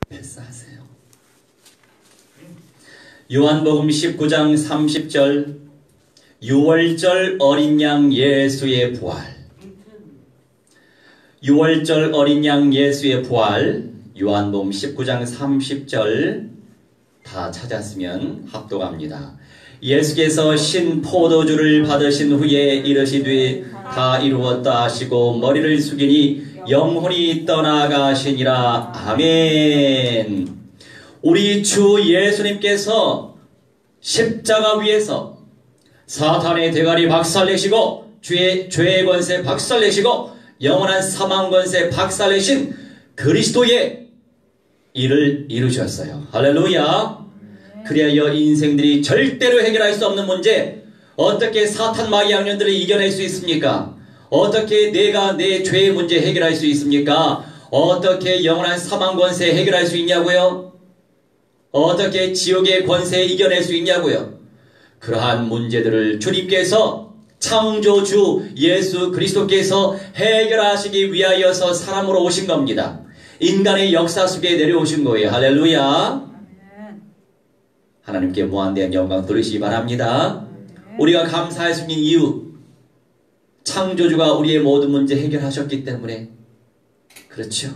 패스하세요. 요한복음 19장 30절 유월절 어린 양 예수의 부활. 유월절 어린 양 예수의 부활. 요한복음 19장 30절 다 찾았으면 합독합니다. 예수께서 신포도주를 받으신 후에 이르시되 다 이루었다 하시고 머리를 숙이니 영혼이 떠나가시니라. 아멘. 우리 주 예수님께서 십자가 위에서 사탄의 대가리 박살내시고 죄의 권세 박살내시고 영원한 사망 권세 박살내신 그리스도의 일을 이루셨어요. 할렐루야. 그리하여 인생들이 절대로 해결할 수 없는 문제, 어떻게 사탄 마귀 악령들을 이겨낼 수 있습니까? 어떻게 내가 내 죄의 문제 해결할 수 있습니까? 어떻게 영원한 사망 권세 해결할 수 있냐고요? 어떻게 지옥의 권세 이겨낼 수 있냐고요? 그러한 문제들을 주님께서 창조주 예수 그리스도께서 해결하시기 위하여서 사람으로 오신 겁니다. 인간의 역사 속에 내려오신 거예요. 할렐루야. 하나님께 무한대한 영광 돌리시기 바랍니다. 우리가 감사할 수 있는 이유, 창조주가 우리의 모든 문제 해결하셨기 때문에 그렇죠.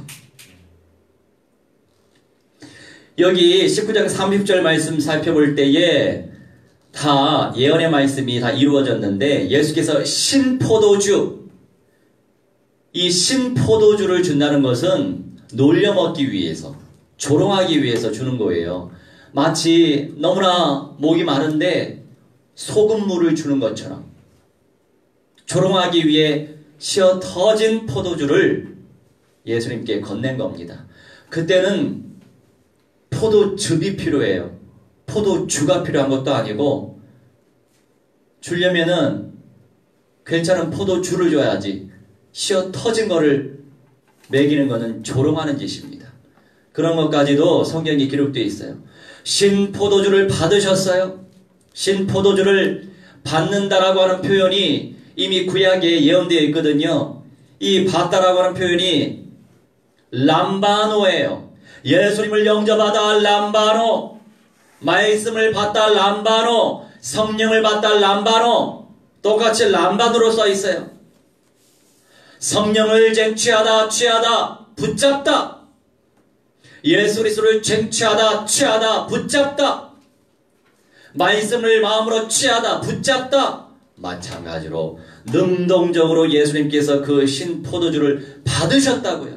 여기 19장 30절 말씀 살펴볼 때에 다 예언의 말씀이 다 이루어졌는데 예수께서 신포도주, 이 신포도주를 준다는 것은 놀려먹기 위해서, 조롱하기 위해서 주는 거예요. 마치 너무나 목이 마른데 소금물을 주는 것처럼 조롱하기 위해 시어 터진 포도주를 예수님께 건넨 겁니다. 그때는 포도즙이 필요해요. 포도주가 필요한 것도 아니고, 주려면은 괜찮은 포도주를 줘야지 시어 터진 거를 먹이는 것은 조롱하는 짓입니다. 그런 것까지도 성경에 기록되어 있어요. 신포도주를 받으셨어요. 신포도주를 받는다라고 하는 표현이 이미 구약에 예언되어 있거든요. 이 받다라고 하는 표현이 람바노예요. 예수님을 영접하다 람바노, 말씀을 받다 람바노, 성령을 받다 람바노, 똑같이 람바노로 써 있어요. 성령을 쟁취하다, 취하다, 붙잡다. 예수 그리스도를 쟁취하다, 취하다, 붙잡다. 말씀을 마음으로 취하다, 붙잡다. 마찬가지로 능동적으로 예수님께서 그 신포도주를 받으셨다고요.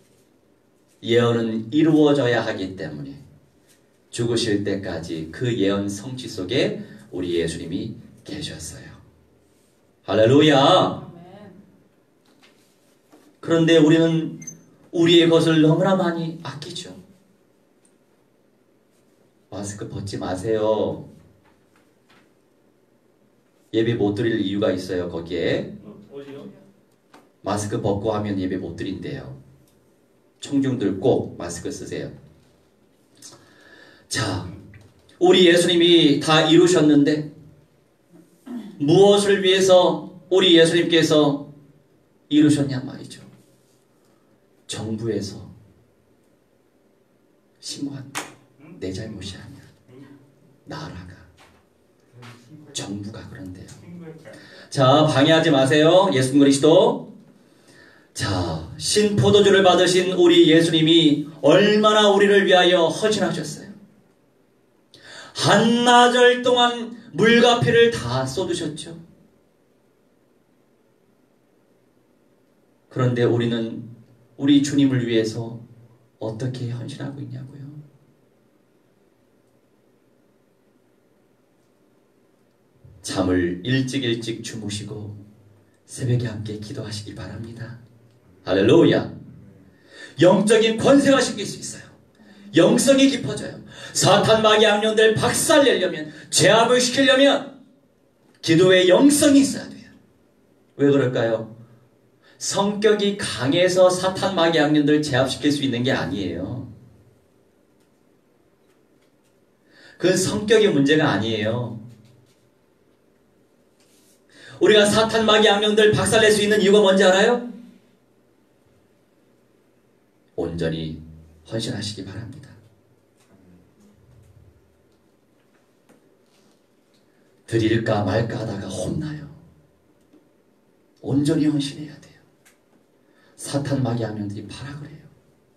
예언은 이루어져야 하기 때문에 죽으실 때까지 그 예언 성취 속에 우리 예수님이 계셨어요. 할렐루야. 그런데 우리는 우리의 것을 너무나 많이 아끼죠. 마스크 벗지 마세요. 예배 못 드릴 이유가 있어요. 거기에 마스크 벗고 하면 예배 못 드린대요. 청중들 꼭 마스크 쓰세요. 자, 우리 예수님이 다 이루셨는데 무엇을 위해서 우리 예수님께서 이루셨냐 말이죠. 정부에서 신고한 내 잘못이 아니야. 나라가, 정부가 그런데요. 자, 방해하지 마세요. 예수 그리스도. 자, 신포도주를 받으신 우리 예수님이 얼마나 우리를 위하여 헌신하셨어요. 한나절 동안 물과 피를 다 쏟으셨죠. 그런데 우리는 우리 주님을 위해서 어떻게 헌신하고 있냐고요. 잠을 일찍 주무시고 새벽에 함께 기도하시기 바랍니다. 할렐루야. 영적인 권세가 생길 수 있어요. 영성이 깊어져요. 사탄 마귀 악령들 박살내려면, 제압을 시키려면 기도의 영성이 있어야 돼요. 왜 그럴까요? 성격이 강해서 사탄 마귀 악령들 제압시킬 수 있는 게 아니에요. 그건 성격의 문제가 아니에요. 우리가 사탄 마귀 악령들 박살낼 수 있는 이유가 뭔지 알아요? 온전히 헌신하시기 바랍니다. 드릴까 말까 하다가 혼나요. 온전히 헌신해야 돼요. 사탄 마귀 악령들이 파락을 해요.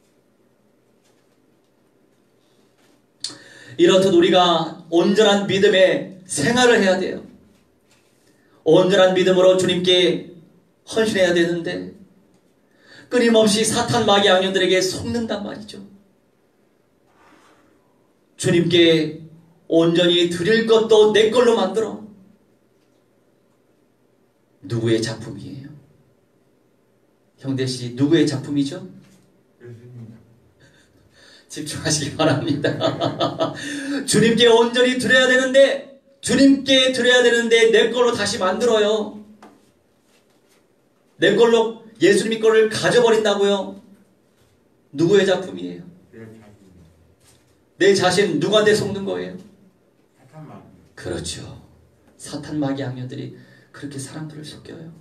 이렇듯 우리가 온전한 믿음의 생활을 해야 돼요. 온전한 믿음으로 주님께 헌신해야 되는데 끊임없이 사탄 마귀 악령들에게 속는단 말이죠. 주님께 온전히 드릴 것도 내 걸로 만들어. 누구의 작품이에요? 형대씨, 누구의 작품이죠? 집중하시기 바랍니다. 주님께 온전히 드려야 되는데, 주님께 드려야 되는데 내 걸로 다시 만들어요. 내 걸로 예수님의 거를 가져버린다고요? 누구의 작품이에요? 내 자신 누구한테 속는 거예요? 그렇죠. 사탄 마귀 악령들이 그렇게 사람들을 속여요.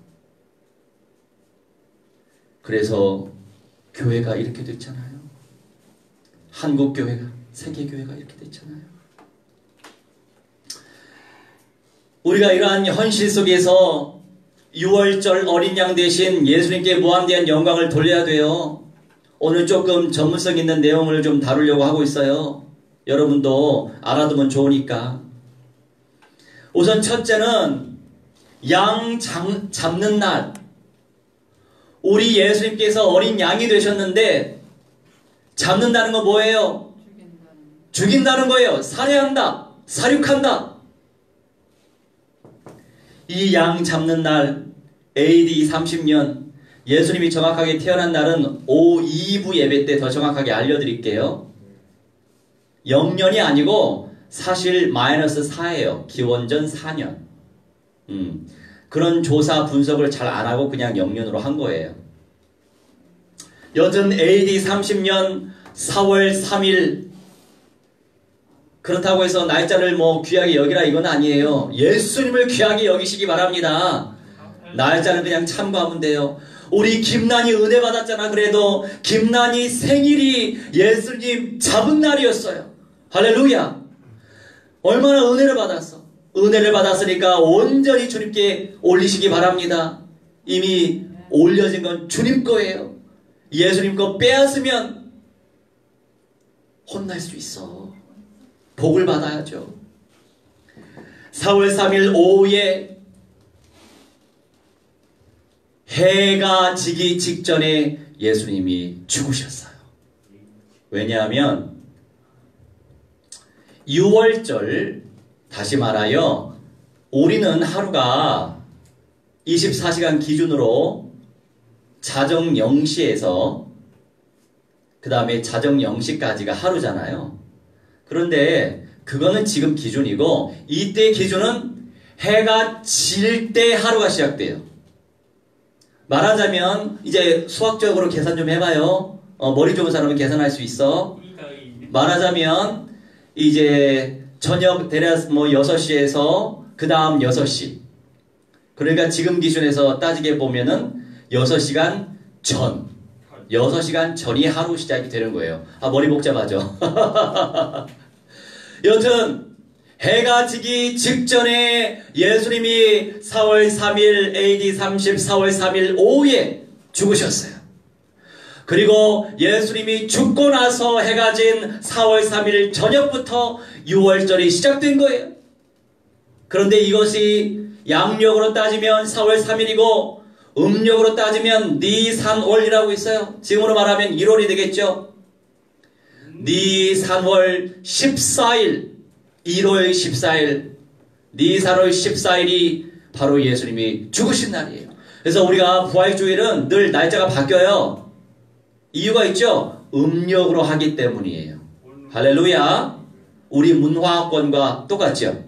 그래서 교회가 이렇게 됐잖아요. 한국 교회가, 세계 교회가 이렇게 됐잖아요. 우리가 이러한 현실 속에서 6월절 어린 양 대신 예수님께 무한대한 영광을 돌려야 돼요. 오늘 조금 전문성 있는 내용을 좀 다루려고 하고 있어요. 여러분도 알아두면 좋으니까. 우선 첫째는 양 잡는 날. 우리 예수님께서 어린 양이 되셨는데 잡는다는 건 뭐예요? 죽인다는 거예요. 살해한다. 사륙한다. 이 양 잡는 날 AD 30년 예수님이 정확하게 태어난 날은 오후 2부 예배 때 더 정확하게 알려드릴게요. 0년이 아니고 사실 -4예요. 기원전 4년. 그런 조사 분석을 잘 안 하고 그냥 0년으로 한 거예요. 여튼 AD 30년 4월 3일 그렇다고 해서 날짜를 뭐 귀하게 여기라 이건 아니에요. 예수님을 귀하게 여기시기 바랍니다. 날짜는 그냥 참고하면 돼요. 우리 김난이 은혜 받았잖아. 그래도 김난이 생일이 예수님 잡은 날이었어요. 할렐루야. 얼마나 은혜를 받았어. 은혜를 받았으니까 온전히 주님께 올리시기 바랍니다. 이미 올려진 건 주님 거예요. 예수님 거 빼앗으면 혼날 수 있어. 복을 받아야죠. 4월 3일 오후에 해가 지기 직전에 예수님이 죽으셨어요. 왜냐하면 6월절, 다시 말하여 우리는 하루가 24시간 기준으로 자정 0시에서 그 다음에 자정 0시까지가 하루잖아요. 그런데 그거는 지금 기준이고 이때 기준은 해가 질 때 하루가 시작돼요. 말하자면 이제 수학적으로 계산 좀 해봐요. 머리 좋은 사람은 계산할 수 있어. 말하자면 이제 저녁 대략 뭐 6시에서 그 다음 6시. 그러니까 지금 기준에서 따지게 보면은 6시간 전. 6시간 전이 하루 시작이 되는 거예요. 아, 머리 복잡하죠. 여튼 해가 지기 직전에 예수님이 4월 3일 AD 34월 3일 오후에 죽으셨어요. 그리고 예수님이 죽고 나서 해가 진 4월 3일 저녁부터 6월절이 시작된 거예요. 그런데 이것이 양력으로 따지면 4월 3일이고 음력으로 따지면 니산월이라고 있어요. 지금으로 말하면 1월이 되겠죠. 니산월 14일, 1월 14일, 니산월 14일이 바로 예수님이 죽으신 날이에요. 그래서 우리가 부활주일은 늘 날짜가 바뀌어요. 이유가 있죠. 음력으로 하기 때문이에요. 할렐루야. 우리 문화권과 똑같죠.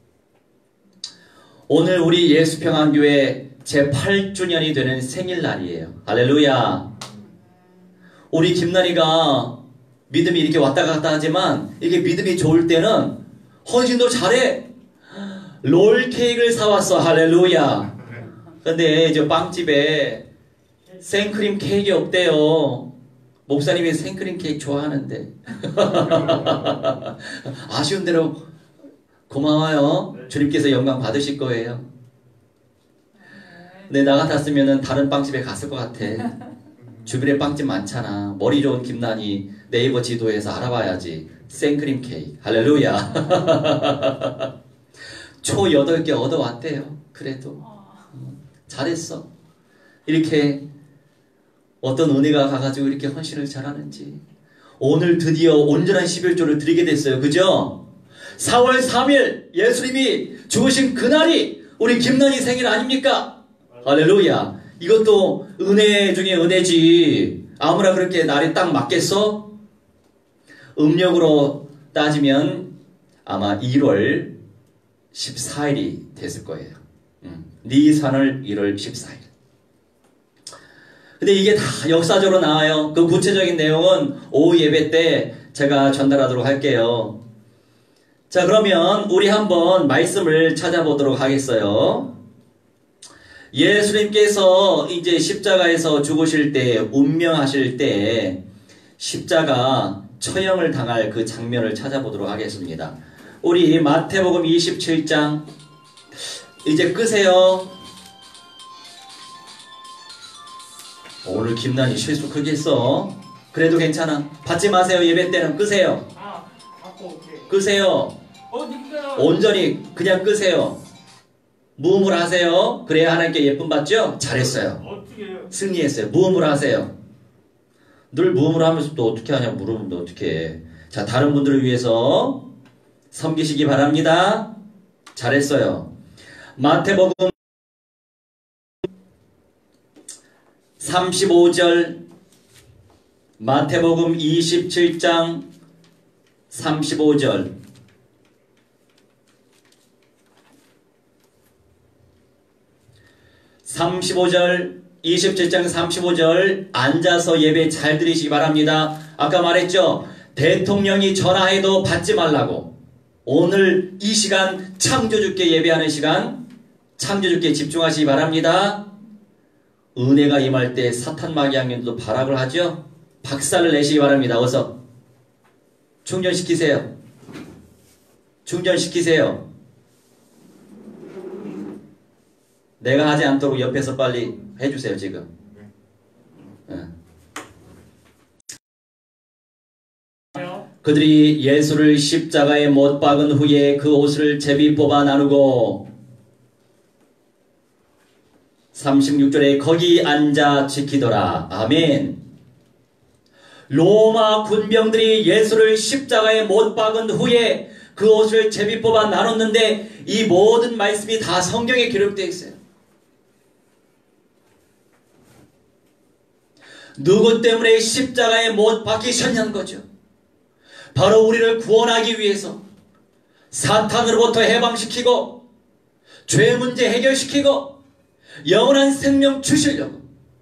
오늘 우리 예수평안교회 제8주년이 되는 생일날이에요. 할렐루야. 우리 김나리가 믿음이 이렇게 왔다 갔다 하지만 이게 믿음이 좋을 때는 헌신도 잘해. 롤케이크를 사왔어. 할렐루야. 근데 이제 빵집에 생크림 케이크 없대요. 목사님이 생크림 케이크 좋아하는데. 아쉬운 대로 고마워요. 주님께서 영광 받으실 거예요. 근데 나 같았으면 다른 빵집에 갔을 것 같아. 주변에 빵집 많잖아. 머리 좋은 김난이 네이버 지도에서 알아봐야지. 생크림 케이크. 할렐루야. 초 8개 얻어왔대요. 그래도. 잘했어. 이렇게 어떤 은혜가 가가지고 이렇게 헌신을 잘하는지. 오늘 드디어 온전한 11조를 드리게 됐어요. 그죠? 4월 3일 예수님이 죽으신 그날이 우리 김난이 생일 아닙니까? 할렐루야. 이것도 은혜 중에 은혜지. 아무나 그렇게 날이 딱 맞겠어? 음력으로 따지면 아마 1월 14일이 됐을 거예요. 니산월 1월 14일. 근데 이게 다 역사적으로 나와요. 그 구체적인 내용은 오후 예배 때 제가 전달하도록 할게요. 자, 그러면 우리 한번 말씀을 찾아보도록 하겠어요. 예수님께서 이제 십자가에서 죽으실 때, 운명하실 때 십자가 처형을 당할 그 장면을 찾아보도록 하겠습니다. 우리 마태복음 27장 이제 끄세요. 오늘 김난이 실수 크게 했어. 그래도 괜찮아. 받지 마세요. 예배 때는 끄세요. 끄세요. 온전히 그냥 끄세요. 무음을 하세요. 그래야 하나님께 예쁨 받죠? 잘했어요. 승리했어요. 무음을 하세요. 늘 무음을 하면서 또 어떻게 하냐 물으면 또 어떻게 해. 자, 다른 분들을 위해서 섬기시기 바랍니다. 잘했어요. 마태복음 35절, 마태복음 27장 35절. (35절) 27장 35절 앉아서 예배 잘 들으시기 바랍니다. 아까 말했죠? 대통령이 전화해도 받지 말라고. 오늘 이 시간 창조주께 예배하는 시간, 창조주께 집중하시기 바랍니다. 은혜가 임할 때 사탄 마귀양면도 발악을 하죠? 박살을 내시기 바랍니다. 어서 충전시키세요. 충전시키세요. 내가 하지 않도록 옆에서 빨리 해주세요. 지금. 그들이 예수를 십자가에 못 박은 후에 그 옷을 제비 뽑아 나누고 36절에 거기 앉아 지키더라. 아멘. 로마 군병들이 예수를 십자가에 못 박은 후에 그 옷을 제비 뽑아 나눴는데 이 모든 말씀이 다 성경에 기록되어 있어요. 누구 때문에 십자가에 못 박히셨냐는 거죠. 바로 우리를 구원하기 위해서 사탄으로부터 해방시키고 죄 문제 해결시키고 영원한 생명 주시려고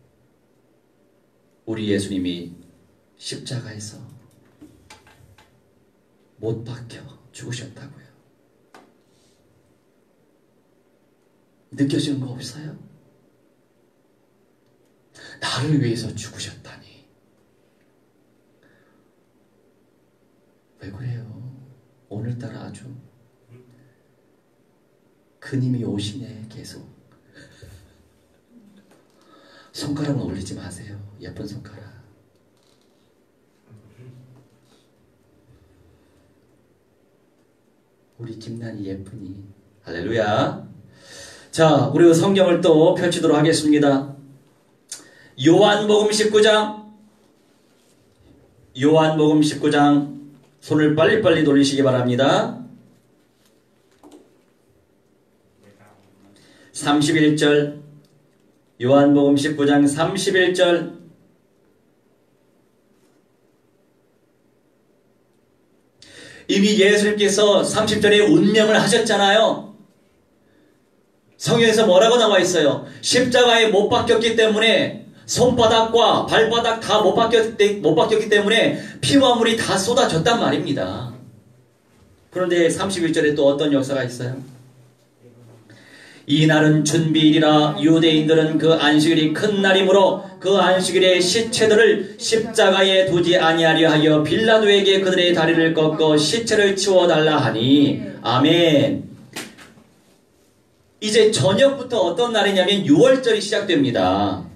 우리 예수님이 십자가에서 못 박혀 죽으셨다고요. 느껴지는 거 없어요? 나를 위해서 죽으셨다니. 왜 그래요? 오늘따라 아주 그님이 오시네. 계속 손가락은 올리지 마세요. 예쁜 손가락. 우리 김난이 예쁘니. 할렐루야. 자, 우리 성경을 또 펼치도록 하겠습니다. 요한복음 19장, 요한복음 19장 손을 빨리빨리 돌리시기 바랍니다. 31절, 요한복음 19장 31절. 이미 예수님께서 30절에 운명을 하셨잖아요. 성경에서 뭐라고 나와 있어요? 십자가에 못 박혔기 때문에 손바닥과 발바닥 다 못 박혔기 때문에 피와 물이 다 쏟아졌단 말입니다. 그런데 31절에 또 어떤 역사가 있어요? 이 날은 준비일이라 유대인들은 그 안식일이 큰 날이므로 그 안식일에 시체들을 십자가에 두지 아니하려 하여 빌라도에게 그들의 다리를 꺾어 시체를 치워달라 하니. 아멘. 이제 저녁부터 어떤 날이냐면 6월절이 시작됩니다.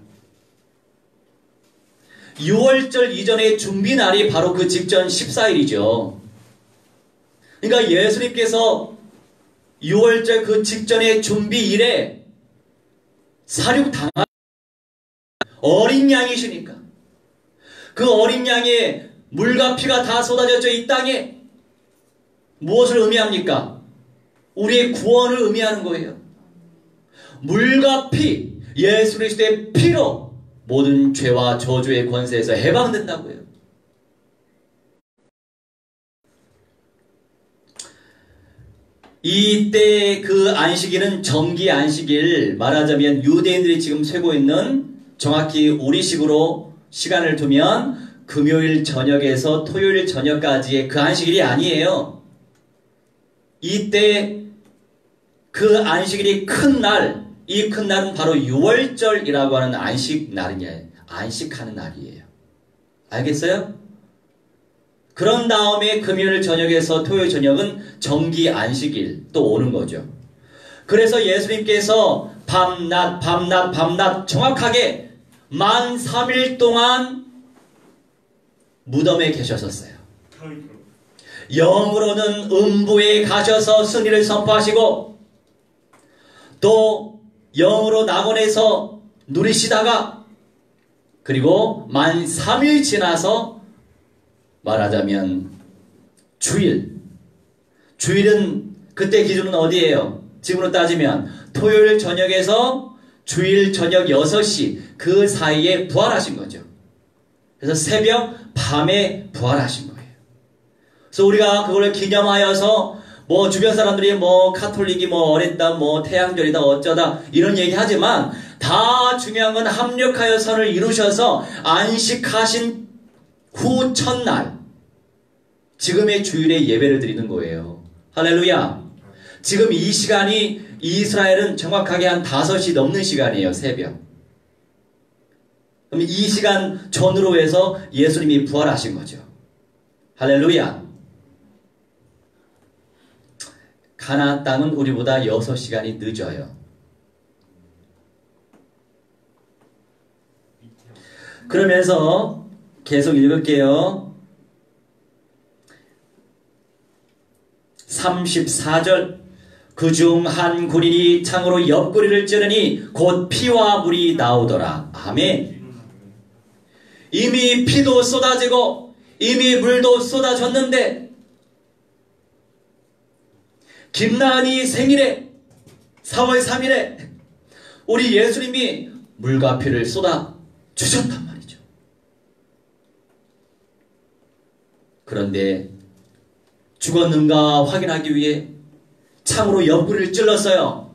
6월절 이전의 준비날이 바로 그 직전 14일이죠. 그러니까 예수님께서 6월절 그 직전의 준비일에 사륙당한 어린 양이시니까 그 어린 양의 물과 피가 다 쏟아졌죠. 이 땅에 무엇을 의미합니까? 우리의 구원을 의미하는 거예요. 물과 피, 예수 그리스도의 피로 모든 죄와 저주의 권세에서 해방된다고요. 이때 그 안식일은 정기 안식일, 말하자면 유대인들이 지금 세고 있는 정확히 우리식으로 시간을 두면 금요일 저녁에서 토요일 저녁까지의 그 안식일이 아니에요. 이때 그 안식일이 큰 날, 이 큰 날은 바로 6월절이라고 하는 안식하는 날이에요. 알겠어요? 그런 다음에 금요일 저녁에서 토요일 저녁은 정기 안식일 또 오는 거죠. 그래서 예수님께서 밤낮 정확하게 만 3일 동안 무덤에 계셨었어요. 영으로는 음부에 가셔서 승리를 선포하시고 또 영으로 낙원에서 누리시다가 그리고 만 3일 지나서 말하자면 주일은 그때 기준은 어디예요? 지금으로 따지면 토요일 저녁에서 주일 저녁 6시 그 사이에 부활하신 거죠. 그래서 새벽 밤에 부활하신 거예요. 그래서 우리가 그걸 기념하여서 뭐 주변 사람들이 뭐 카톨릭이 뭐 어렸다 뭐 태양절이다 어쩌다 이런 얘기 하지만 다 중요한 건 합력하여 선을 이루셔서 안식하신 후 첫날 지금의 주일에 예배를 드리는 거예요. 할렐루야. 지금 이 시간이 이스라엘은 정확하게 한 5시 넘는 시간이에요. 새벽. 그럼 이 시간 전으로 해서 예수님이 부활하신 거죠. 할렐루야. 가나안 땅은 우리보다 6시간이 늦어요. 그러면서 계속 읽을게요. 34절 그중 한 군인이 창으로 옆구리를 찌르니 곧 피와 물이 나오더라. 아멘. 이미 피도 쏟아지고 이미 물도 쏟아졌는데 김나은이 생일에 4월 3일에 우리 예수님이 물과 피를 쏟아 주셨단 말이죠. 그런데 죽었는가 확인하기 위해 창으로 옆구리를 찔렀어요.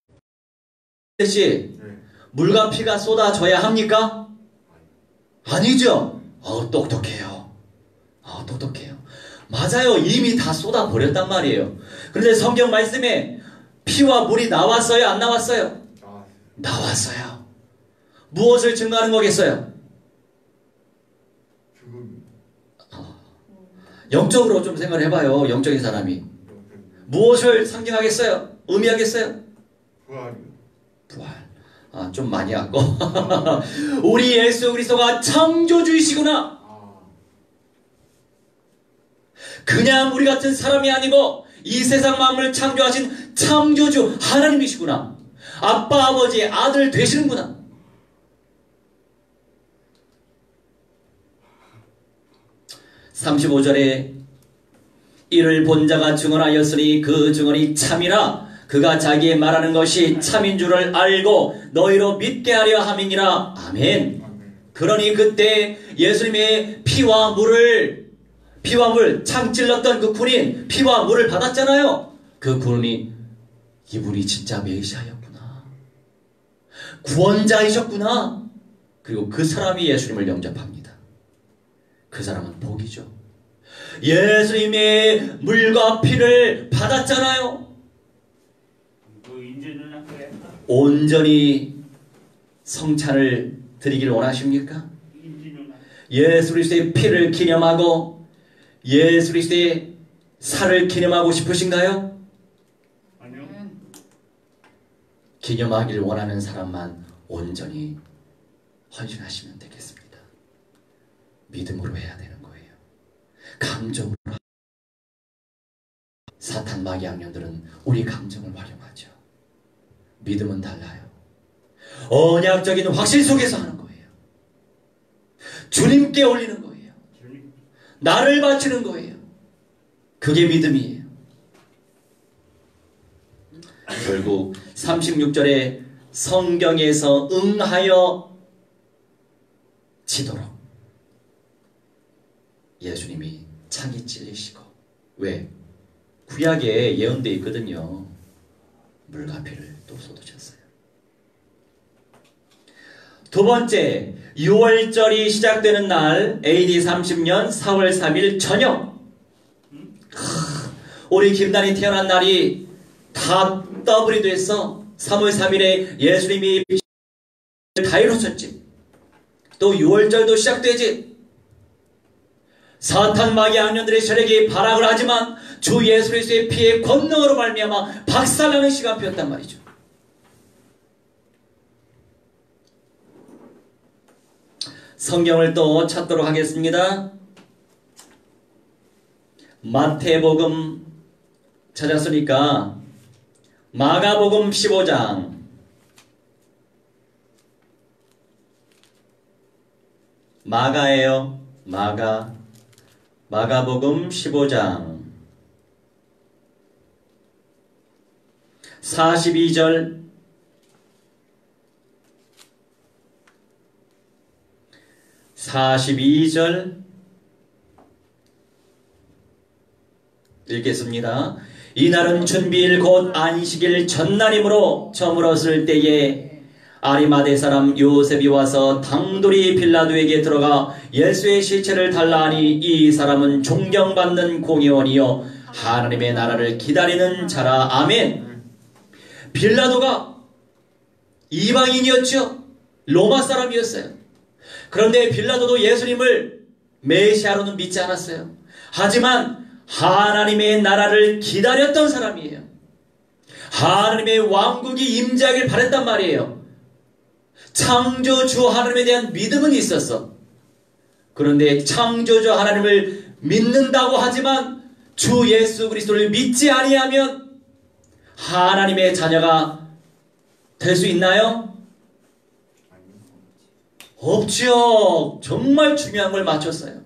씨, 물과 피가 쏟아져야 합니까? 아니죠. 똑똑해요. 똑똑해요. 맞아요. 이미 다 쏟아버렸단 말이에요. 그런데 성경 말씀에 피와 물이 나왔어요? 안 나왔어요? 나왔어요. 무엇을 증거하는 거겠어요? 영적으로 좀 생각을 해봐요. 영적인 사람이. 무엇을 상징하겠어요? 의미하겠어요? 부활. 좀 많이 하고. 우리 예수 그리스도가 창조주이시구나. 그냥 우리 같은 사람이 아니고 이 세상 만물을 창조하신 창조주 하나님이시구나. 아빠 아버지 아들 되시는구나. (35절에) 이를 본 자가 증언하였으니 그 증언이 참이라 그가 자기의 말하는 것이 참인 줄을 알고 너희로 믿게 하려 함이니라. 아멘. 그러니 그때 예수님의 피와 물 창 찔렀던 그 군인 피와 물을 받았잖아요. 그 군인이 이분이 진짜 메시아였구나. 구원자이셨구나. 그리고 그 사람이 예수님을 영접합니다. 그 사람은 복이죠. 예수님의 물과 피를 받았잖아요. 이제는 온전히 성찬을 드리기를 원하십니까? 예수 그리스도의 피를 기념하고 예수 그리스도의 살을 기념하고 싶으신가요? 아니요. 기념하기를 원하는 사람만 온전히 헌신하시면 되겠습니다. 믿음으로 해야 되는 거예요. 감정으로. 사탄 마귀 악령들은 우리 감정을 활용하죠. 믿음은 달라요. 언약적인 확신 속에서 하는 거예요. 주님께 올리는 거예요. 나를 바치는 거예요. 그게 믿음이에요. 결국 36절에 성경에서 응하여 지도록 예수님이 창이 찔리시고, 왜? 구약에 예언되어 있거든요. 물과 피를 또 쏟으셨어요. 두 번째, 6월절이 시작되는 날 AD 30년 4월 3일 저녁, 우리 김단이 태어난 날이 다 더블이 돼서 3월 3일에 예수님이 다 이루어졌지. 또 6월절도 시작되지. 사탄 마귀 악령들의 세력이 발악을 하지만 주 예수 그리스도의 피의 권능으로 말미암아 박살나는 시간표였단 말이죠. 성경을 또 찾도록 하겠습니다. 마태복음 찾았으니까 마가복음 15장, 마가예요. 마가복음 15장 42절 42절 읽겠습니다. 이날은 준비일 곧 안식일 전날이므로 저물었을 때에 아리마대 사람 요셉이 와서 당돌이 빌라도에게 들어가 예수의 실체를 달라 하니 이 사람은 존경받는 공의원이요 하나님의 나라를 기다리는 자라. 아멘. 빌라도가 이방인이었죠. 로마 사람이었어요. 그런데 빌라도도 예수님을 메시아로는 믿지 않았어요. 하지만 하나님의 나라를 기다렸던 사람이에요. 하나님의 왕국이 임재하길 바랬단 말이에요. 창조주 하나님에 대한 믿음은 있었어. 그런데 창조주 하나님을 믿는다고 하지만 주 예수 그리스도를 믿지 아니하면 하나님의 자녀가 될 수 있나요? 없죠. 정말 중요한 걸 맞췄어요.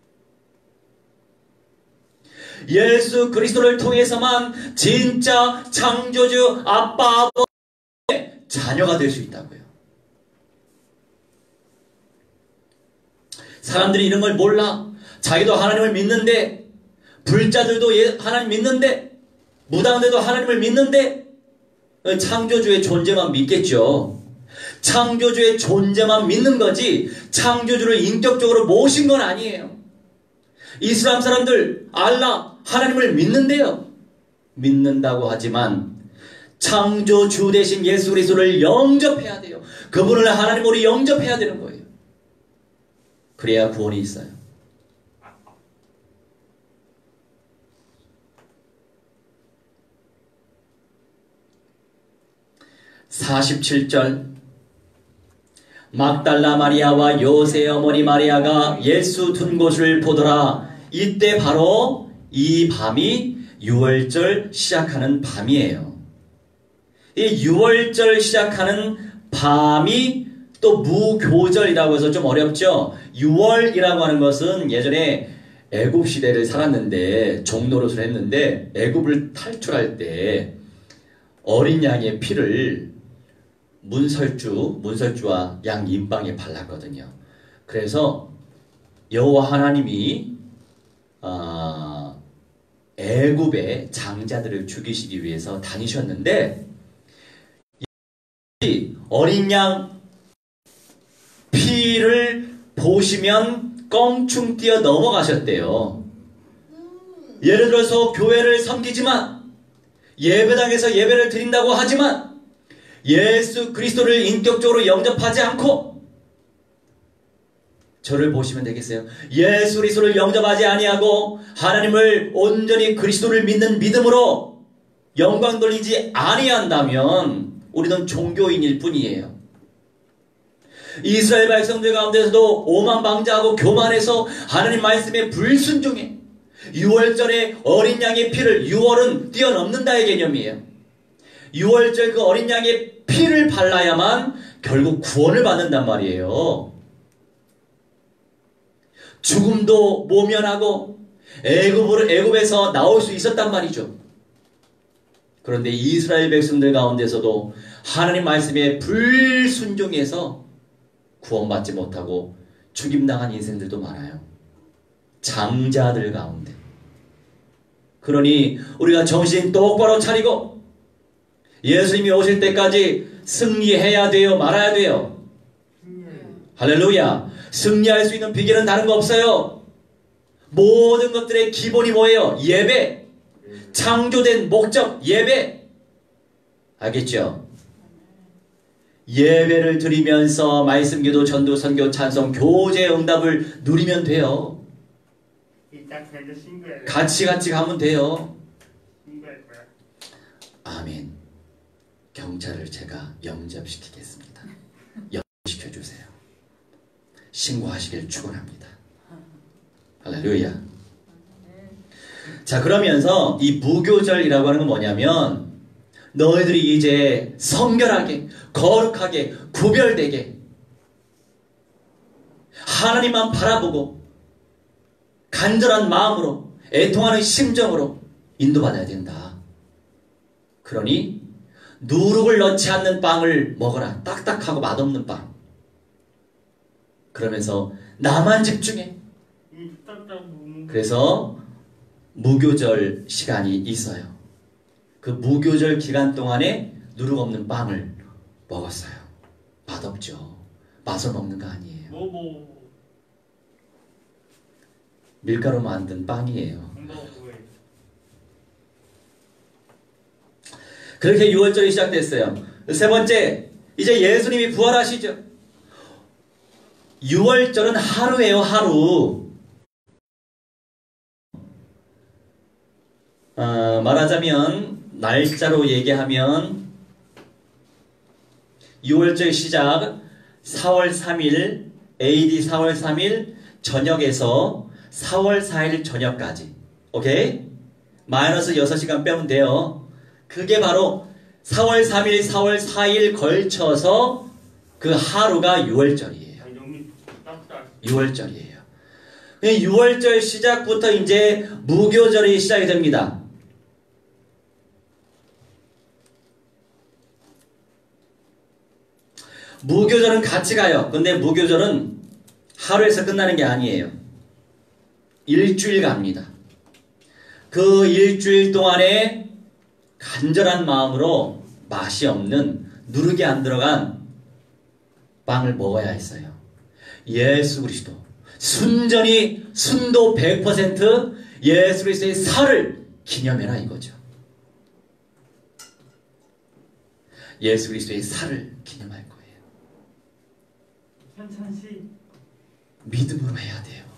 예수 그리스도를 통해서만 진짜 창조주 아빠 아버지의 자녀가 될 수 있다고요. 사람들이 이런 걸 몰라. 자기도 하나님을 믿는데, 불자들도 하나님 믿는데, 무당들도 하나님을 믿는데 창조주의 존재만 믿겠죠. 창조주의 존재만 믿는 거지 창조주를 인격적으로 모신 건 아니에요. 이슬람 사람들 알라 하나님을 믿는데요. 믿는다고 하지만 창조주 대신 예수 그리스도를 영접해야 돼요. 그분을 하나님으로 영접해야 되는 거예요. 그래야 구원이 있어요. (47절) 막달라 마리아와 요새의 어머니 마리아가 예수 둔 곳을 보더라. 이때 바로 이 밤이 유월절 시작하는 밤이에요. 이 유월절 시작하는 밤이 또 무교절이라고 해서 좀 어렵죠. 유월이라고 하는 것은 예전에 애굽 시대를 살았는데 종노릇을 했는데 애굽을 탈출할 때 어린 양의 피를 문설주와 양 임방에 발랐거든요. 그래서 여호와 하나님이 애굽의 장자들을 죽이시기 위해서 다니셨는데 어린 양 피를 보시면 껑충 뛰어 넘어가셨대요. 예를 들어서 교회를 섬기지만 예배당에서 예배를 드린다고 하지만 예수 그리스도를 인격적으로 영접하지 않고 저를 보시면 되겠어요. 예수 그리스도를 영접하지 아니하고 하나님을 온전히 그리스도를 믿는 믿음으로 영광 돌리지 아니한다면 우리는 종교인일 뿐이에요. 이스라엘 백성들 가운데서도 오만방자하고 교만해서 하나님 말씀에 불순종해 6월절에 어린 양의 피를, 6월은 뛰어넘는다의 개념이에요. 6월절 그 어린 양의 피를 발라야만 결국 구원을 받는단 말이에요. 죽음도 모면하고 애굽에서 나올 수 있었단 말이죠. 그런데 이스라엘 백성들 가운데서도 하나님 말씀에 불순종해서 구원받지 못하고 죽임당한 인생들도 많아요. 장자들 가운데. 그러니 우리가 정신 똑바로 차리고 예수님이 오실 때까지 승리해야 돼요? 말아야 돼요? 할렐루야. 승리할 수 있는 비결은 다른 거 없어요. 모든 것들의 기본이 뭐예요? 예배. 창조된 목적, 예배. 알겠죠? 예배를 드리면서 말씀, 기도, 전도, 선교, 찬송, 교제 응답을 누리면 돼요. 같이 가면 돼요. 아멘. 경찰을 제가 영접시키겠습니다. 영접시켜주세요. 신고하시길 축원합니다. 할렐루야. 자, 그러면서 이 무교절이라고 하는 건 뭐냐면 너희들이 이제 성결하게, 거룩하게, 구별되게 하나님만 바라보고 간절한 마음으로 애통하는 심정으로 인도받아야 된다. 그러니 누룩을 넣지 않는 빵을 먹어라. 딱딱하고 맛없는 빵. 그러면서 나만 집중해. 그래서 무교절 시간이 있어요. 그 무교절 기간 동안에 누룩 없는 빵을 먹었어요. 맛없죠. 맛을 먹는 거 아니에요. 밀가루 만든 빵이에요. 그렇게 6월절이 시작됐어요. 세 번째, 이제 예수님이 부활하시죠. 6월절은 하루예요, 하루. 말하자면 날짜로 얘기하면 6월절 시작 4월 3일 AD 4월 3일 저녁에서 4월 4일 저녁까지. 오케이? 마이너스 6시간 빼면 돼요. 그게 바로 4월 3일 4월 4일 걸쳐서 그 하루가 6월절이에요. 6월절이에요. 6월절 시작부터 이제 무교절이 시작이 됩니다. 무교절은 같이 가요. 근데 무교절은 하루에서 끝나는 게 아니에요. 일주일 갑니다. 그 일주일 동안에 간절한 마음으로 맛이 없는 누룩이 안 들어간 빵을 먹어야 했어요. 예수 그리스도 순전히 순도 100% 예수 그리스도의 살을 기념해라 이거죠. 예수 그리스도의 살을 기념할 거예요. 믿음으로 해야 돼요.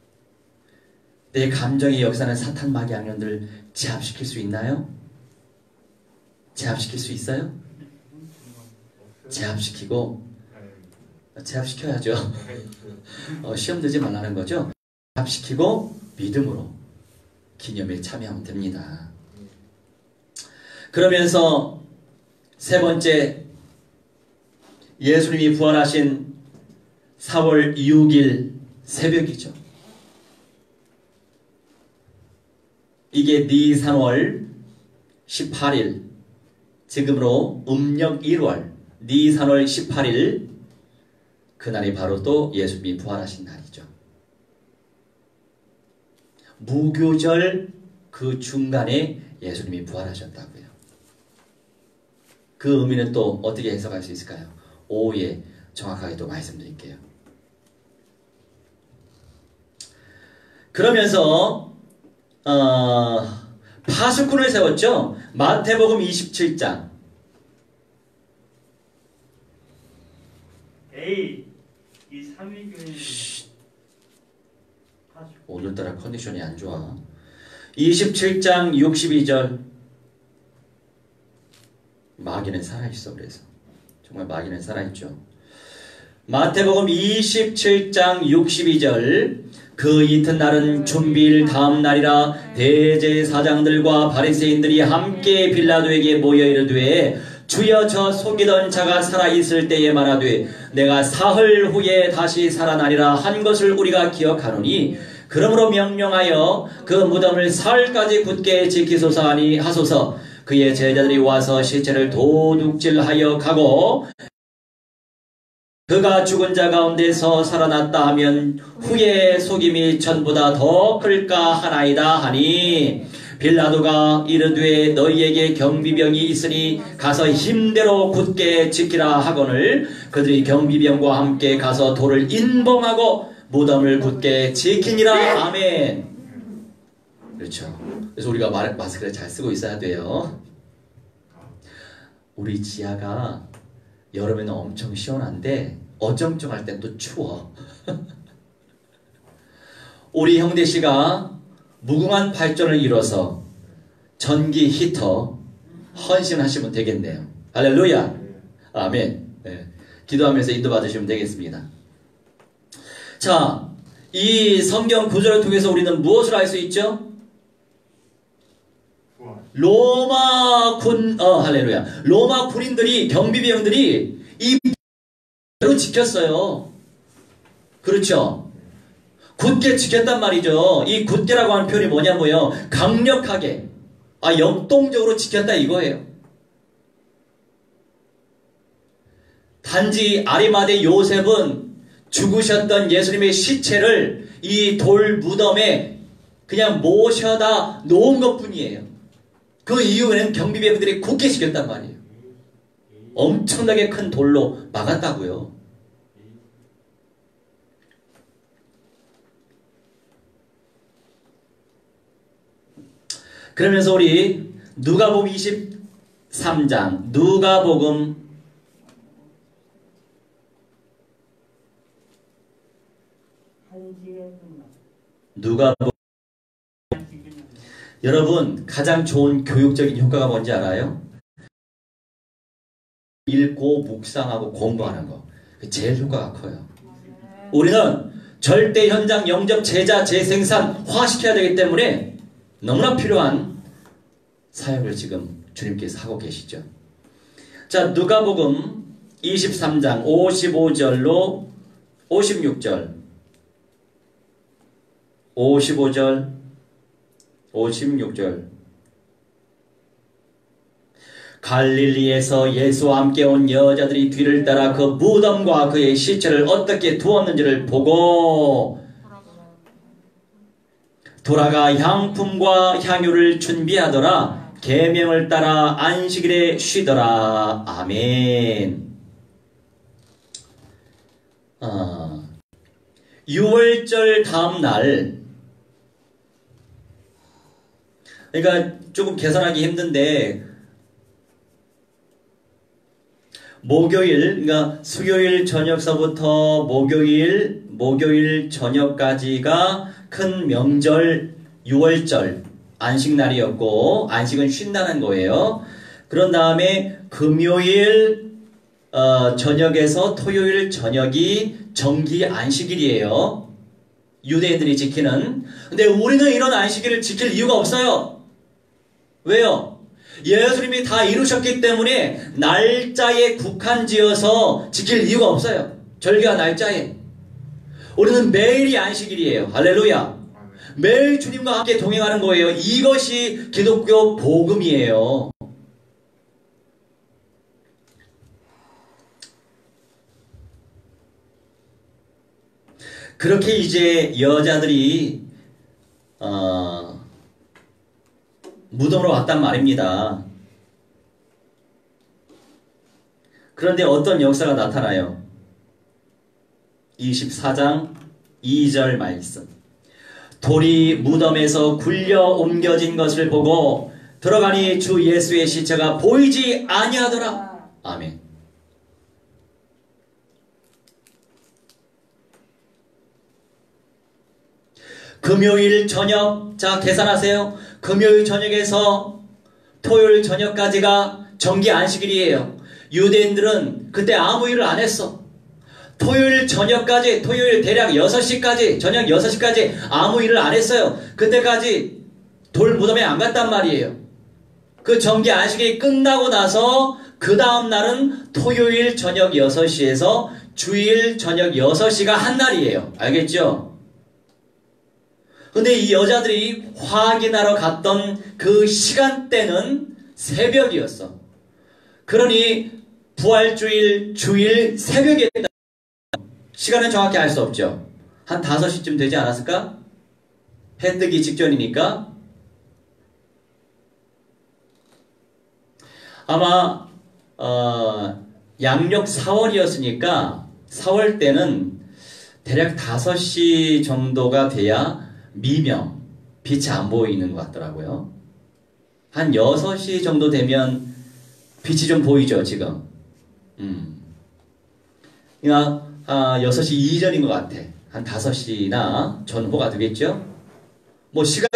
내 감정의 역사는 사탄 마귀 악령들을 제압시킬 수 있나요? 제압시킬 수 있어요? 제압시켜야죠. 시험 들지 말라는 거죠. 제압시키고 믿음으로 기념에 참여하면 됩니다. 그러면서 세 번째, 예수님이 부활하신 4월 6일 새벽이죠. 이게 니산월 18일, 지금으로 음력 1월 니산월 18일, 그날이 바로 또 예수님이 부활하신 날이죠. 무교절 그 중간에 예수님이 부활하셨다고요. 그 의미는 또 어떻게 해석할 수 있을까요? 오후에 정확하게 또 말씀드릴게요. 그러면서 파수꾼을 세웠죠. 마태복음 27장 오늘따라 컨디션이 안 좋아. 27장 62절. 마귀는 살아있어. 그래서 정말 마귀는 살아있죠. 마태복음 27장 62절. 그 이튿날은 준비일 다음 날이라 대제사장들과 바리새인들이 함께 빌라도에게 모여 이르되 주여 저 속이던 자가 살아있을 때에 말하되 내가 사흘 후에 다시 살아나리라 한 것을 우리가 기억하노니 그러므로 명령하여 그 무덤을 사흘까지 굳게 지키소서 하니 하소서. 그의 제자들이 와서 시체를 도둑질하여 가고 그가 죽은 자 가운데서 살아났다 하면 후에 속임이 전보다 더 클까 하나이다 하니 빌라도가 이르되 너희에게 경비병이 있으니 가서 힘대로 굳게 지키라 하거늘 그들이 경비병과 함께 가서 돌을 인봉하고 무덤을 굳게 지키니라. 아멘. 그렇죠. 그래서 우리가 마스크를 잘 쓰고 있어야 돼요. 우리 지하가 여름에는 엄청 시원한데 어정쩡할 땐 또 추워. 우리 형대씨가 무궁한 발전을 이뤄서 전기 히터 헌신하시면 되겠네요. 할렐루야. 아멘. 네. 기도하면서 인도받으시면 되겠습니다. 자, 이 성경 구절을 통해서 우리는 무엇을 알 수 있죠? 로마 할렐루야. 로마 군인들이, 경비병들이 이 대로 지켰어요. 그렇죠? 굳게 지켰단 말이죠. 이 굳게라고 하는 표현이 뭐냐고요? 강력하게, 역동적으로 지켰다 이거예요. 단지 아리마대 요셉은 죽으셨던 예수님의 시체를 이 돌 무덤에 그냥 모셔다 놓은 것 뿐이에요. 그 이후에는 경비병들이 굳게 지켰단 말이에요. 엄청나게 큰 돌로 막았다고요. 그러면서 우리 누가복음 23장 누가복음 여러분 가장 좋은 교육적인 효과가 뭔지 알아요? 읽고 묵상하고 공부하는 거. 제일 효과가 커요. 우리는 절대 현장 영접 제자 재생산화시켜야 되기 때문에 너무나 필요한 사역을 지금 주님께서 하고 계시죠. 자, 누가복음 23장 55절로 56절 55절 56절 갈릴리에서 예수와 함께 온 여자들이 뒤를 따라 그 무덤과 그의 시체를 어떻게 두었는지를 보고 돌아가 향품과 향유를 준비하더라. 계명을 따라 안식일에 쉬더라. 아멘. 6월절 다음 날, 그러니까 조금 계산하기 힘든데 목요일, 그러니까 수요일 저녁서부터 목요일 저녁까지가 큰 명절 6월절 안식날이었고, 안식은 쉰다는 거예요. 그런 다음에 금요일 저녁에서 토요일 저녁이 정기 안식일이에요. 유대인들이 지키는. 근데 우리는 이런 안식일을 지킬 이유가 없어요. 왜요? 예수님이 다 이루셨기 때문에 날짜에 국한지어서 지킬 이유가 없어요. 절기와 날짜에. 우리는 매일이 안식일이에요. 할렐루야. 매일 주님과 함께 동행하는 거예요. 이것이 기독교 복음이에요. 그렇게 이제 여자들이 무덤으로 왔단 말입니다. 그런데 어떤 역사가 나타나요? 24장 2절 말씀. 돌이 무덤에서 굴려 옮겨진 것을 보고 들어가니 주 예수의 시체가 보이지 아니하더라. 아멘. 금요일 저녁, 자 계산하세요. 금요일 저녁에서 토요일 저녁까지가 정기 안식일이에요. 유대인들은 그때 아무 일을 안 했어. 토요일 저녁까지, 토요일 대략 6시까지, 저녁 6시까지 아무 일을 안 했어요. 그때까지 돌 무덤에 안 갔단 말이에요. 그 정기 안식일이 끝나고 나서 그 다음 날은 토요일 저녁 6시에서 주일 저녁 6시가 한 날이에요. 알겠죠? 근데 이 여자들이 확인하러 갔던 그 시간대는 새벽이었어. 그러니 부활주일, 주일 새벽에 시간은 정확히 알 수 없죠. 한 5시쯤 되지 않았을까? 해 뜨기 직전이니까. 아마 양력 4월이었으니까 4월 때는 대략 5시 정도가 돼야 미명, 빛이 안 보이는 것 같더라고요. 한 6시 정도 되면 빛이 좀 보이죠, 지금. 그러니까 6시 이전인 것 같아. 한 5시나 전후가 되겠죠? 뭐 시간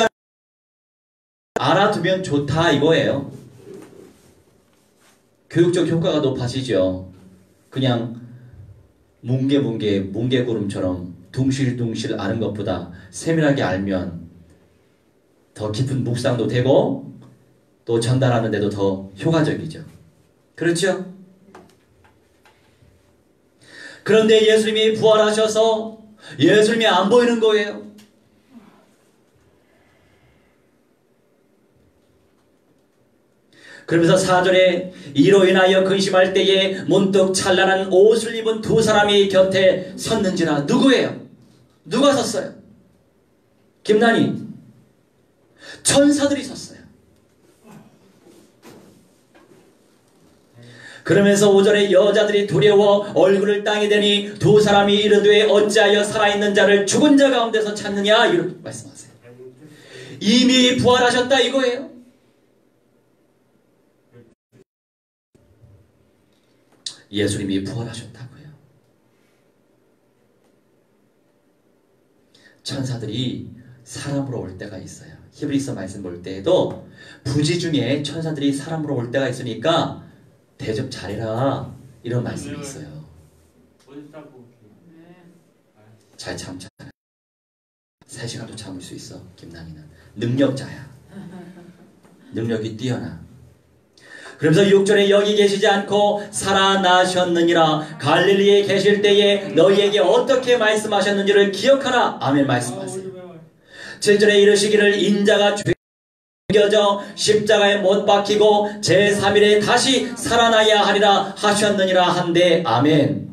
알아두면 좋다 이거예요. 교육적 효과가 높아지죠. 그냥 뭉게구름처럼 둥실둥실 아는 것보다 세밀하게 알면 더 깊은 묵상도 되고 또 전달하는 데도 더 효과적이죠. 그렇죠? 그런데 예수님이 부활하셔서 예수님이 안 보이는 거예요. 그러면서 4절에 이로 인하여 근심할 때에 문득 찬란한 옷을 입은 두 사람이 곁에 섰는지라. 누구예요? 누가 섰어요? 김난희. 천사들이 섰어요. 그러면서 5절에 여자들이 두려워 얼굴을 땅에 대니 두 사람이 이르되 어찌하여 살아있는 자를 죽은 자 가운데서 찾느냐 이렇게 말씀하세요. 이미 부활하셨다 이거예요. 예수님이 부활하셨다고요. 천사들이 사람으로 올 때가 있어요. 히브리서 말씀 볼 때에도 부지 중에 천사들이 사람으로 올 때가 있으니까 대접 잘해라 이런 말씀이 있어요. 잘 참잖아. 3시간도 참을 수 있어. 김난희는 능력자야. 능력이 뛰어나. 그러면서 6절에 여기 계시지 않고 살아나셨느니라. 갈릴리에 계실 때에 너희에게 어떻게 말씀하셨는지를 기억하라. 아멘 말씀하세요. 7절에 이르시기를 인자가 죽여져 십자가에 못 박히고 제3일에 다시 살아나야 하리라 하셨느니라 한데 아멘.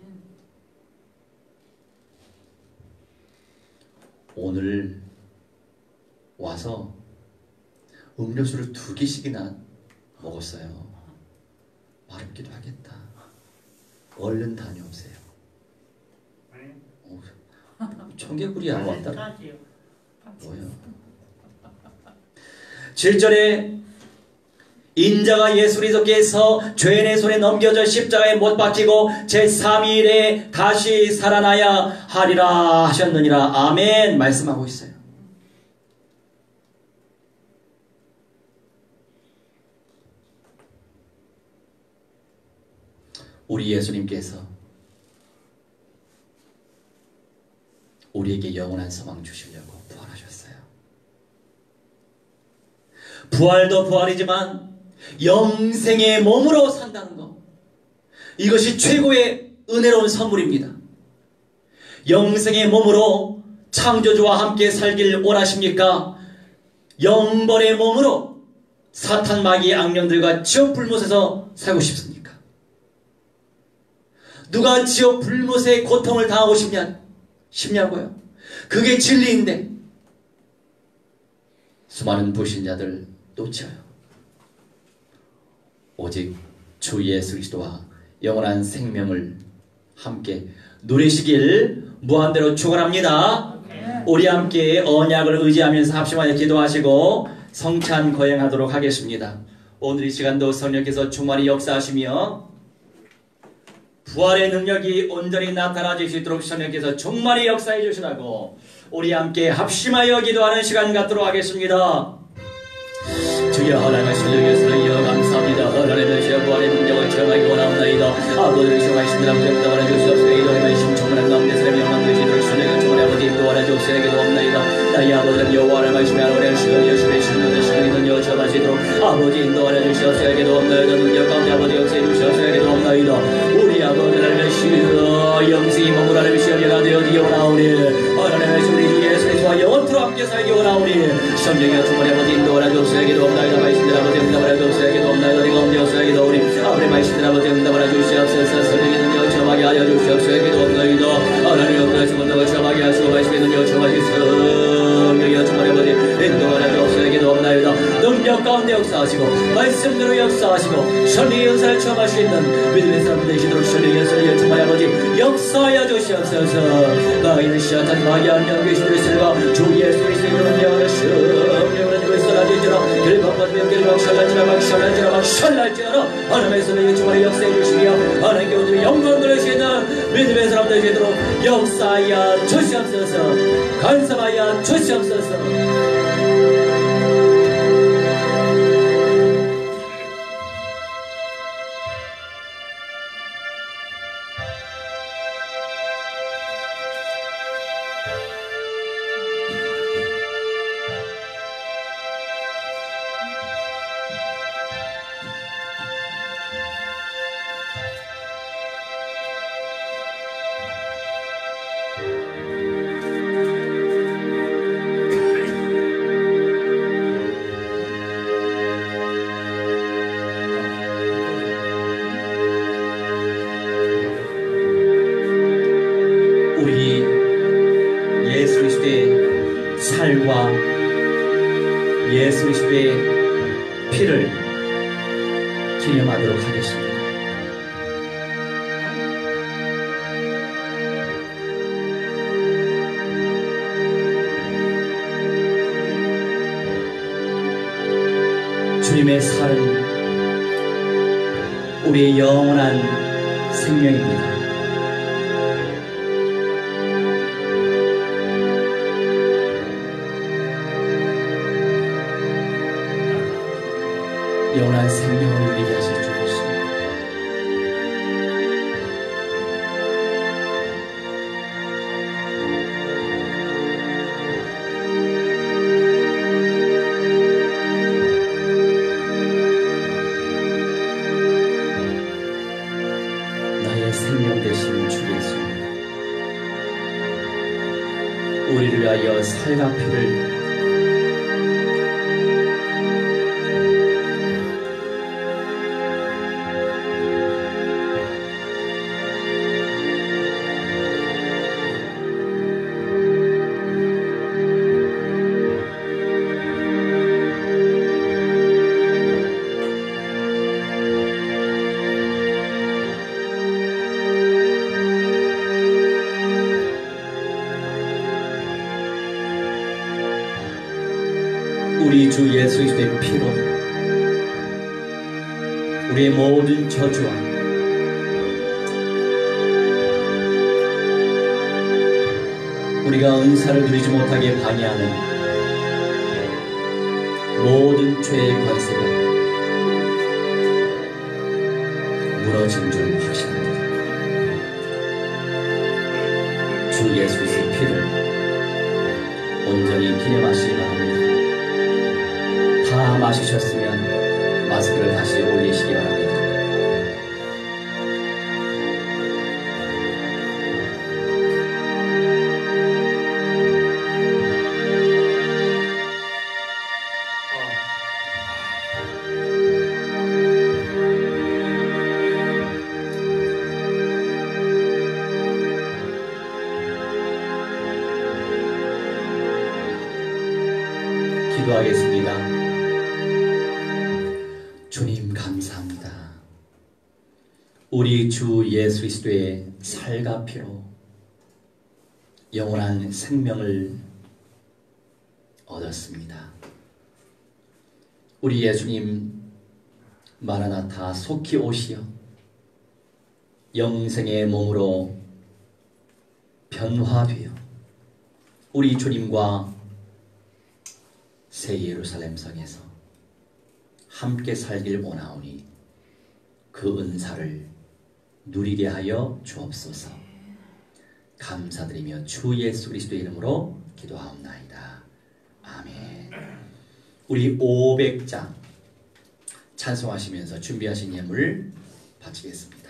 오늘 와서 음료수를 2개씩이나 먹었어요. 마렵기도 하겠다. 얼른 다녀오세요. 청개구리 안 왔다. 뭐야? 7절에 인자가 예수 그리스도께서 죄인의 손에 넘겨져 십자가에 못 박히고 제3일에 다시 살아나야 하리라 하셨느니라. 아멘 말씀하고 있어요. 우리 예수님께서 우리에게 영원한 소망 주시려고 부활하셨어요. 부활도 부활이지만 영생의 몸으로 산다는 것, 이것이 최고의 은혜로운 선물입니다. 영생의 몸으로 창조주와 함께 살길 원하십니까? 영벌의 몸으로 사탄 마귀 악령들과 지옥 불못에서 살고 싶습니까? 누가 지옥 불못의 고통을 당하고 싶냐고요? 그게 진리인데 수많은 불신자들 놓쳐요. 오직 주 예수 그리스도와 영원한 생명을 함께 누리시길 무한대로 축원합니다. 우리 함께 언약을 의지하면서 합심하여 기도하시고 성찬 거행하도록 하겠습니다. 오늘 이 시간도 성령께서 충만히 역사하시며 부활의 능력이 온전히 나타나질 수 있도록 성령께서 충만히 역사해 주시라고 우리 함께 합심하여 기도하는 시간 갖도록 하겠습니다. 주여 하나님의 신령에서는 감사합니다. 하나님의 시여 부활의 능력을 체험하기 원하옵나이다. 아버지를 시험하신 들 아버지 응답하라 주시옵소서. 이동의 신청문한 가운데 사람이 영광 되시도록 신령의 청문의 아버지 인도하라 주옵소서. 기도옵나이다. 나의 아버지는 여호와를 말씀에 하노래 시여 예수의 신령의 신령의 여쭤마시도록 아버지 인도하라 주시옵소서. 기도옵나이다. 능력 가운데 아버지 역사해 주시옵소서. 기도옵나이다. 우리 아버지 하나님의 시여 영생이 머물 하나님의 시여 연하되어 기원하오니 하나님의 우리 주 예수 그리스도와 영원토록 함께 살기 원하오니 성령의 청문의 아버지 인도하라 주옵소서. 기도옵나이다. 말씀들 아버지 응답하라 주옵소서. 기도옵나이다. 네가 없되었어야 기도오니 아버지 말씀들 아버지 응답하라 주시옵소서. 성령의 능력을 체험하게 하여 주시옵소서. 기도옵나이다. 하나님의 역사하신 능력을 체험하게 하시고 말씀의 능력을 체험하시고 성령의 청문의 아버지 인도하라 주옵소서. 기도옵나이다. 능력 가운데 역사하시고 말씀대로 역사하시고 성령의 역사를 체험할 수 있는 믿음의 사람 되시도록 성령의 역사를 청문의 아버지 역사하여 주시옵소서. 마귀는 시작한 마귀한 영계시들의 selva 주 예수 그리스도의 이름으로 성령을 주의 쏟아지지라 길방받으며 길방 샬랄지어라 하나님의 손에 주말에 역사해 주시며 하나님께 오늘 영광 돌리시는 믿음의 사람 되시도록 역사하여 주시옵소서. 간섭하여 주시옵소서. 살과 예수 그리스도의 피를 기념하도록 하겠습니다. 주님의 살은 우리의 영원한 생명입니다. 영원한 생명을 누리게 하실 줄 믿습니다. 나의 생명 되신 주 예수, 우리를 위하여 살과 피를 우리 주 예수 그리스도의 피로 우리의 모든 저주와 우리가 은사를 누리지 못하게 방해하는 모든 죄의 관세가 무너진 줄 확신합니다. 주 예수 그리스도의 피를 온전히 기념하시기 바랍니다. 다 마시셨으면 마스크를 다시 올리시기 바랍니다. 기도하겠습니다. 주님 감사합니다. 우리 주 예수 그리스도의 살과 피로 영원한 생명을 얻었습니다. 우리 예수님 마라나타 속히 오시어 영생의 몸으로 변화되어 우리 주님과 새 예루살렘 성에서 함께 살길 원하오니 그 은사를 누리게 하여 주옵소서. 감사드리며 주 예수 그리스도의 이름으로 기도하옵나이다. 아멘. 우리 500장 찬송하시면서 준비하신 예물 바치겠습니다.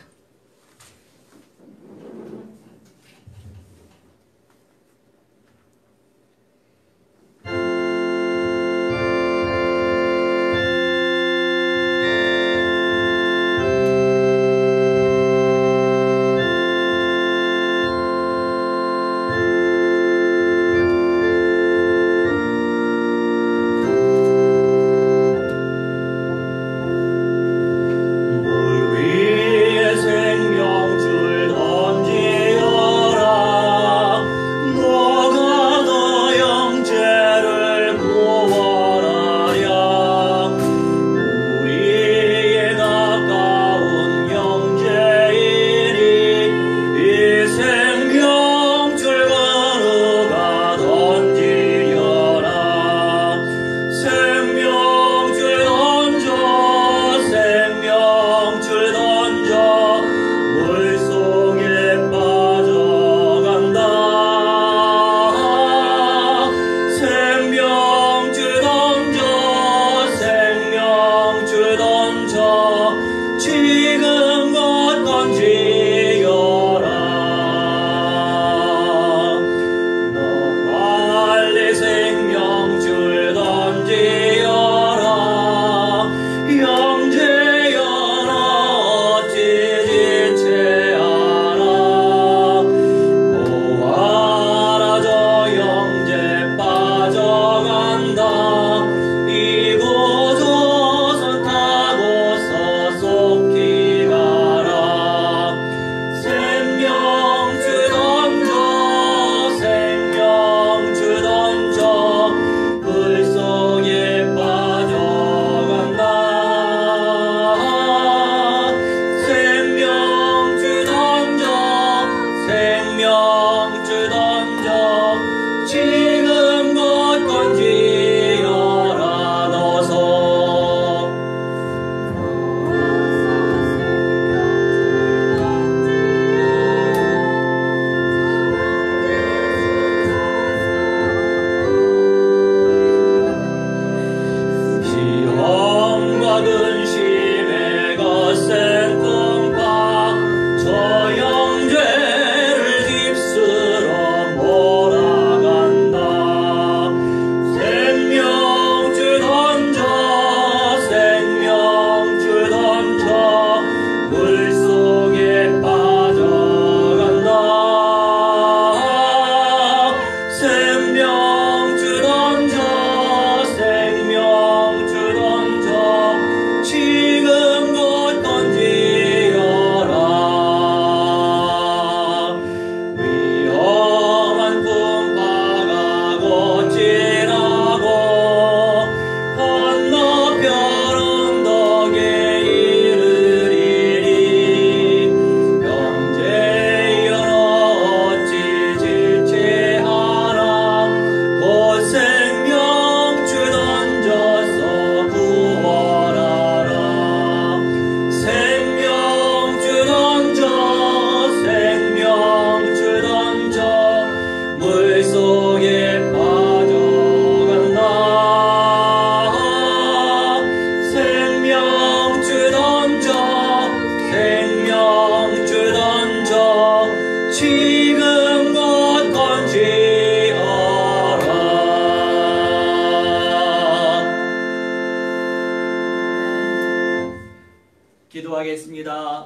기도하겠습니다.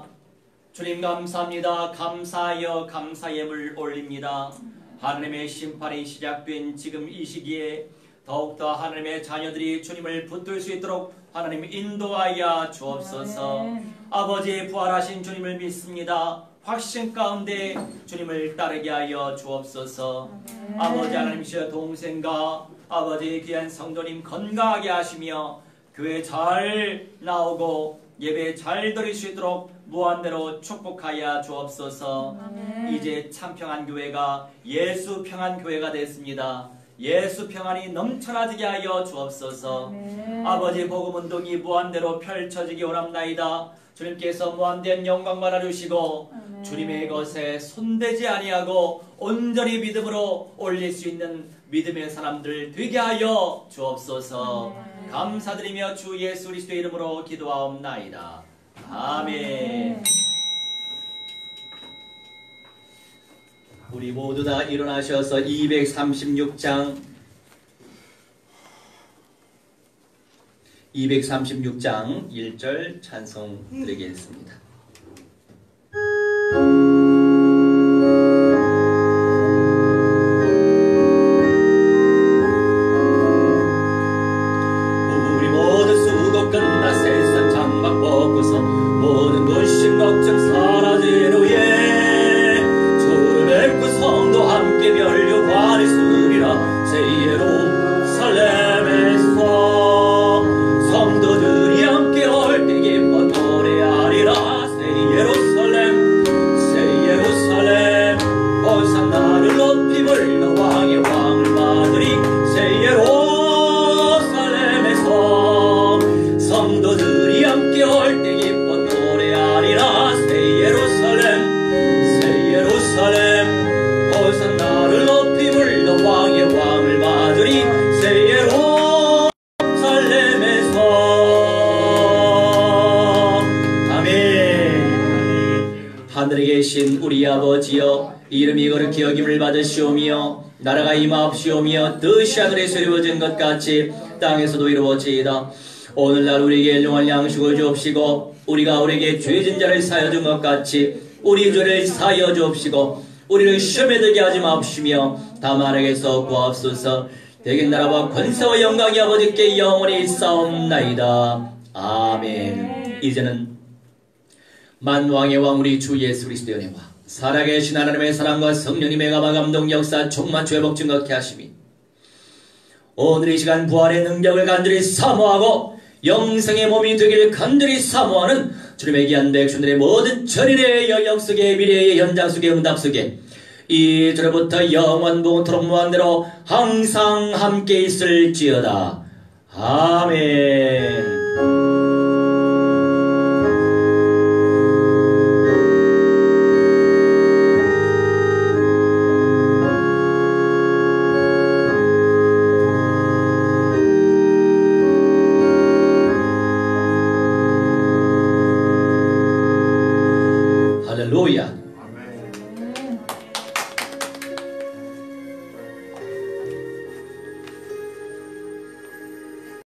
주님 감사합니다. 감사하여 감사 예물 올립니다. 하나님의 심판이 시작된 지금 이 시기에 더욱더 하나님의 자녀들이 주님을 붙들 수 있도록 하나님 인도하여 주옵소서. 아버지 부활하신 주님을 믿습니다. 확신 가운데 주님을 따르게 하여 주옵소서. 아버지 하나님이시여 동생과 아버지 귀한 성도님 건강하게 하시며 교회 잘 나오고 예배 잘 드릴 수 있도록 무한대로 축복하여 주옵소서. 이제 참 평안 교회가 예수 평안 교회가 됐습니다. 예수 평안이 넘쳐나지게 하여 주옵소서. 아버지 복음 운동이 무한대로 펼쳐지기 원합나이다. 주님께서 무한된 영광 받아주시고 주님의 것에 손대지 아니하고 온전히 믿음으로 올릴 수 있는 믿음의 사람들 되게 하여 주옵소서. 감사드리며 주 예수 그리스도의 이름으로 기도하옵나이다. 아멘. 우리 모두 다 일어나셔서 236장 1절 찬송 드리겠습니다. 우리 모두 수고 끝나 세상 장막 벗고서 모든 근심 걱정 사라진 후에 주를 뵙고 성도 함께 멸류관을 쓰리라. 새 예루살렘에서 성도들이 함께 올 때 기뻐 노래하리라. 새 예루살렘 호산나를 높이 불러 왕의 왕을 받으리. 새 예루살렘에서 성도들이 함께 올 때 기뻐 노래하리라. 새 예루살렘 호산나를 높이 불러 왕의 왕을 받으리. 새 예루살렘에서 아멘. 하늘에 계신 우리 아버지여, 이름이 거룩히 여김을 받으시오며 나라가 임하옵시오며 뜻이 하늘에서 이루어진 것 같이 땅에서도 이루어지이다. 오늘날 우리에게 일용할 양식을 주옵시고 우리가 우리에게 죄진 자를 사하여 준 것 같이 우리 죄를 사하여 주옵시고 우리를 시험에 들게 하지 마옵시며 다만 악에서 구하옵소서. 대개 나라와 권세와 영광이 아버지께 영원히 있사옵나이다. 아멘. 이제는 만왕의 왕 우리 주 예수 그리스도의 은혜와 살아계신 하나님의 사랑과 성령님의 감화 감동 역사 충만치 회복 증거케 하시니 오늘 이 시간 부활의 능력을 간절히 사모하고 영생의 몸이 되길 간절히 사모하는 주님의 귀한 백성들의 모든 전일의 영역 속에 미래의 현장 속에 응답 속에 이제부터 영원봉토록 무한대로 항상 함께 있을지어다. 아멘.